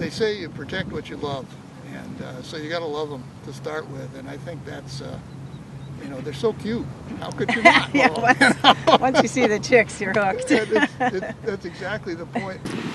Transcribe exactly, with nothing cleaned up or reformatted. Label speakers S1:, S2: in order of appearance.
S1: they say you protect what you love, and uh, so you got to love them to start with, and I think that's, uh, you know, they're so cute. How could you not?
S2: Yeah,
S1: Well,
S2: once,
S1: you know?
S2: once you see the chicks, you're hooked.
S1: Yeah, it's, it, that's exactly the point.